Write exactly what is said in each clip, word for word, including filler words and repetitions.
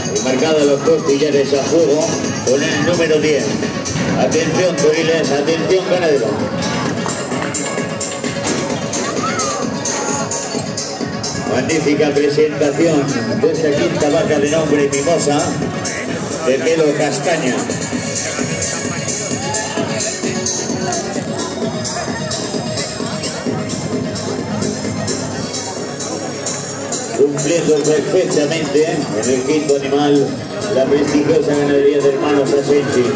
El marcado de los costillares a fuego con el número diez. Atención, toriles, atención, ganadero. Magnífica presentación de esta quinta vaca de nombre Mimosa, de pelo castaña. Cumpliendo perfectamente en el quinto animal la prestigiosa ganadería de hermanos Asensi.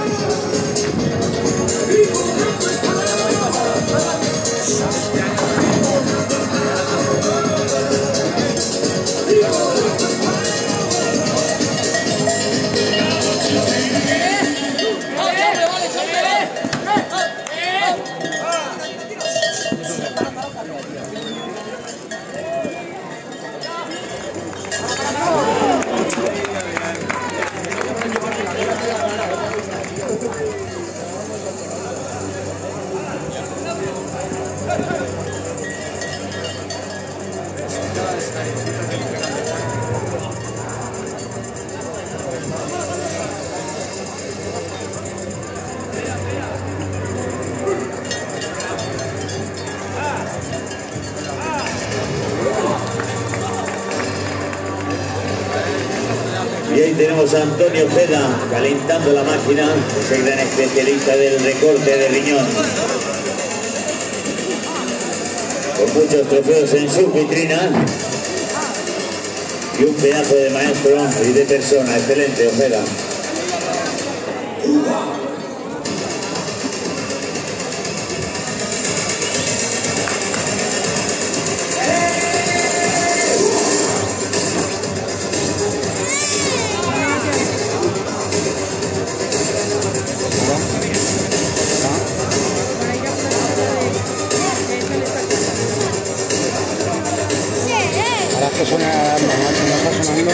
Y ahí tenemos a Antonio Ojeda calentando la máquina, es el gran especialista del recorte de riñón. Con muchos trofeos en su vitrina y un pedazo de maestro y de persona. Excelente, Ojeda. Que suena la alarma, ¿no? ¿No está sonando?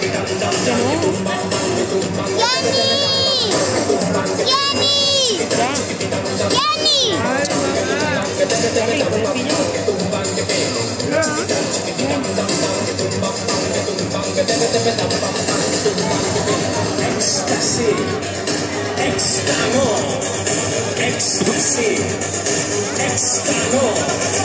¡Jenny! ¡Jenny! Éxtasis, éxtamo, éxtasis, éxtamo.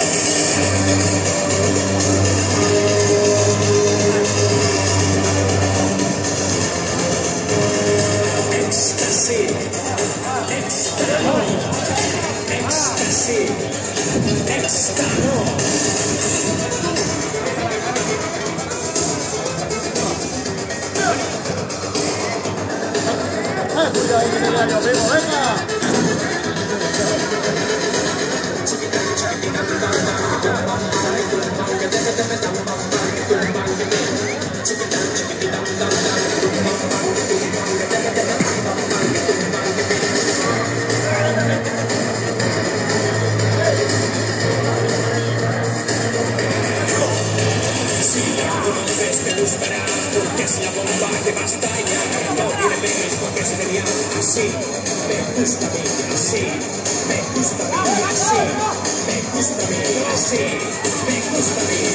Porque es la bomba de Bastaña, no tiene memes porque es genial. Así, me gusta a mí, así, me gusta a mí, así, me gusta a mí, así, me gusta a mí.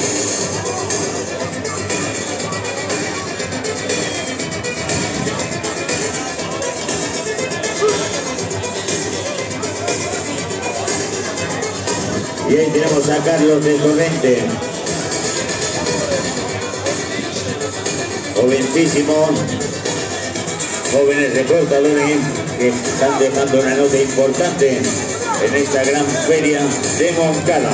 Y ahí tenemos a Carlos de Torrente. Jovencísimo, jóvenes recortadores que están dejando una nota importante en esta gran feria de Moncada.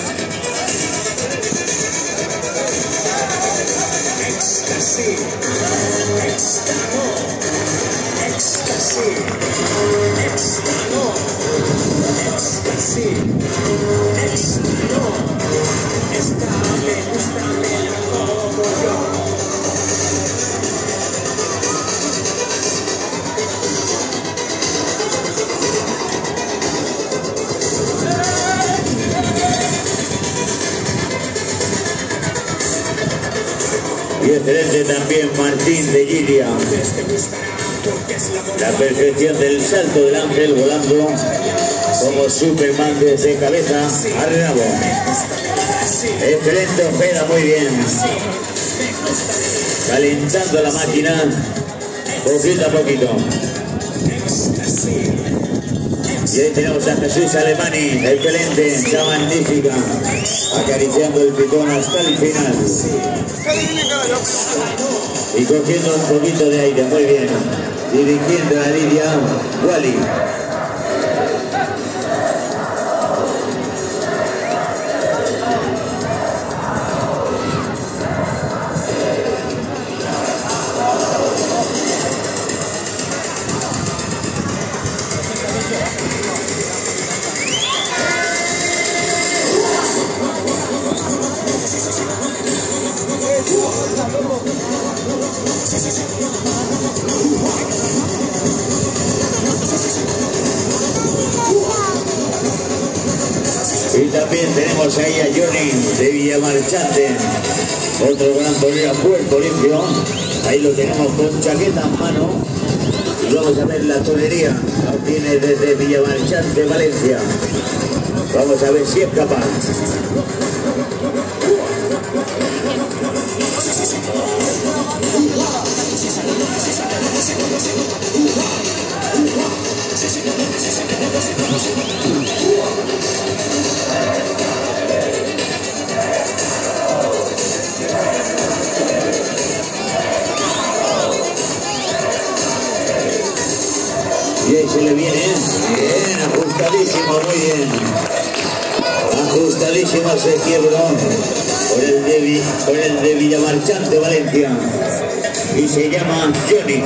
Éxtasis, éxtamo, éxtasis, éxtamo, éxtasis, éxtamo, estable, estable como yo. Y excelente también Martín de Giria. La perfección del salto del ángel volando como Superman desde cabeza a rabo. Excelente Ojeda, muy bien. calentando la máquina poquito a poquito. Y ahí tenemos a Jesús Alemani, excelente, está magnífica, acariciando el pitón hasta el final. Y cogiendo un poquito de aire, muy bien. Dirigiendo a Lidia Wally. Y también tenemos ahí a Johnny de Villamarchante, otro gran torero a Puerto Limpio. Ahí lo tenemos con chaqueta en mano. Y vamos a ver la torería. Lo tiene desde Villamarchante, Valencia. Vamos a ver si es capaz. Y ahí se le viene, bien, ajustadísimo, muy bien. Ajustadísimo ese quiebro por el de, por el de Villamarchante, Valencia. Y se llama Johnny.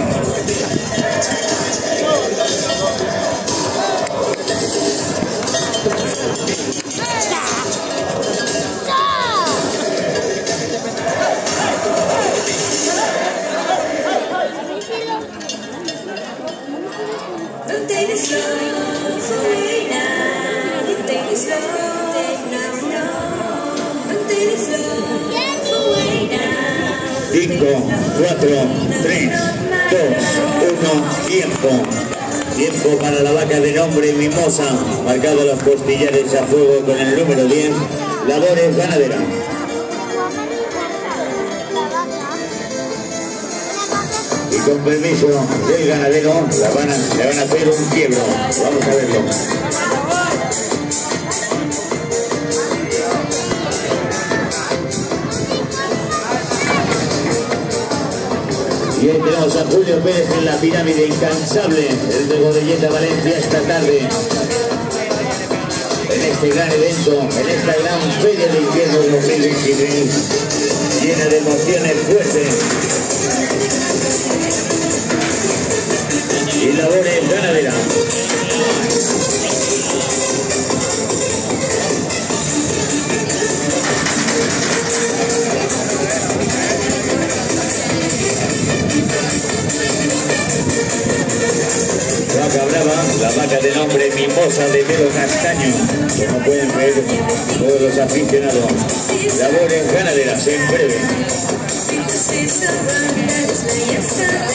cinco, cuatro, tres, dos, uno, tiempo. Tiempo para la vaca de nombre Mimosa, marcado los costillares a fuego con el número diez, Labores Ganadera. Y con permiso del ganadero, la van a, le van a hacer un quiebro. Vamos a verlo. Y ahí tenemos a Julio Pérez en la pirámide incansable, el de Godelleta Valencia esta tarde. En este gran evento, en esta gran Feria de Invierno dos mil veintitrés, llena de emociones fuertes. Y Labores Ganadera. Vaca brava, la vaca de nombre Mimosa de pelo castaño, como pueden ver todos los aficionados. Labores Ganaderas en breve.